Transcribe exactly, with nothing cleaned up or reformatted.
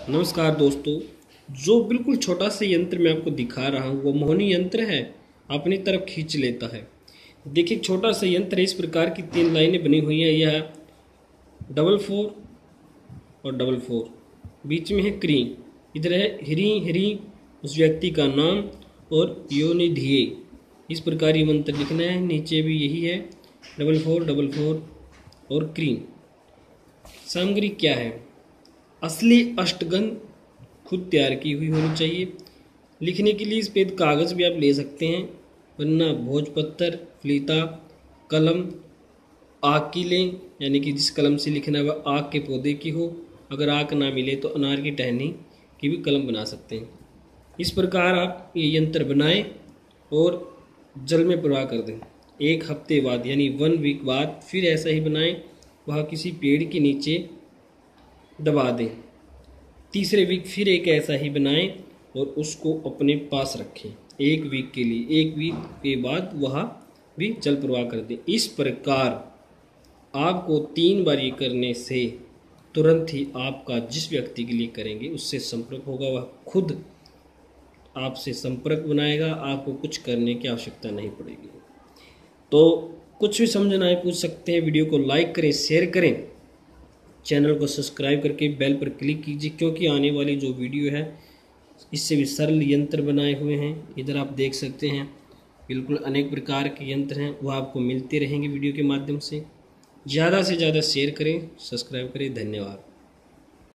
नमस्कार दोस्तों। जो बिल्कुल छोटा सा यंत्र मैं आपको दिखा रहा हूँ वो मोहनी यंत्र है, अपनी तरफ खींच लेता है। देखिए छोटा सा यंत्र है, इस प्रकार की तीन लाइनें बनी हुई हैं। यह डबल फोर और डबल फोर, बीच में है क्री, इधर है हिरी हिरी उस व्यक्ति का नाम और योनिधिये। इस प्रकार ये मंत्र लिखना है। नीचे भी यही है, डबल फोर डबल फोर और क्री। सामग्री क्या है? असली अष्टगंध खुद तैयार की हुई होनी चाहिए। लिखने के लिए सफ़ेद कागज़ भी आप ले सकते हैं, वरना भोजपत्र, फलीता, कलम आक की लें, यानी कि जिस कलम से लिखना है वह आक के पौधे की हो। अगर आक ना मिले तो अनार की टहनी की भी कलम बना सकते हैं। इस प्रकार आप ये यंत्र बनाएं और जल में प्रवाह कर दें। एक हफ्ते बाद यानी वन वीक बाद फिर ऐसा ही बनाएं, वह किसी पेड़ के नीचे दबा दें। तीसरे वीक फिर एक ऐसा ही बनाएं और उसको अपने पास रखें एक वीक के लिए। एक वीक के बाद वह भी जल प्रवाह कर दें। इस प्रकार आपको तीन बार ये करने से तुरंत ही आपका जिस व्यक्ति के लिए करेंगे उससे संपर्क होगा, वह खुद आपसे संपर्क बनाएगा। आपको कुछ करने की आवश्यकता नहीं पड़ेगी। तो कुछ भी समझना है पूछ सकते हैं। वीडियो को लाइक करें, शेयर करें, चैनल को सब्सक्राइब करके बेल पर क्लिक कीजिए, क्योंकि आने वाली जो वीडियो है इससे भी सरल यंत्र बनाए हुए हैं। इधर आप देख सकते हैं बिल्कुल अनेक प्रकार के यंत्र हैं, वो आपको मिलते रहेंगे वीडियो के माध्यम से। ज़्यादा से ज़्यादा शेयर करें, सब्सक्राइब करें। धन्यवाद।